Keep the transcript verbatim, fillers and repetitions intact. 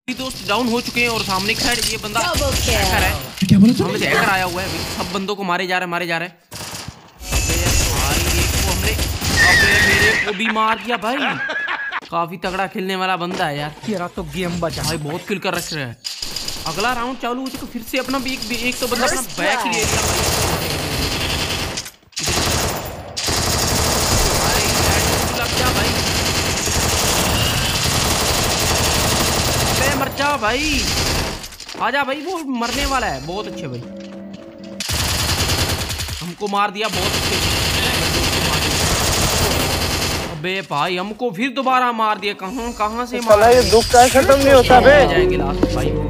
दोस्त डाउन हो चुके हैं और सामने की साइड ये बंदा हैकर है। क्या बोला? सामने से हैकर आया हुआ है। सब बंदों को मारे जा रहे मारे जा रहे हैं। भाई एक को हमने अबे मेरे को भी मार दिया भाई। काफी तगड़ा खेलने वाला बंदा है यार। तेरा तो गेम बचा भाई, बहुत किल कर रखे हैं। अगला राउंड चालू हो चुका, फिर से अपना भी एक, एक तो बंदा अपना बैक ले लिया भाई। लग जा भाई, मर जा भाई, आजा भाई। वो मरने वाला है। बहुत अच्छे भाई, हमको मार दिया बहुत अच्छे। अबे भाई हमको फिर दोबारा मार दिया। कहां कहां से मार? ये दुख का खत्म नहीं होता बे। जाएंगे लास्ट भाई।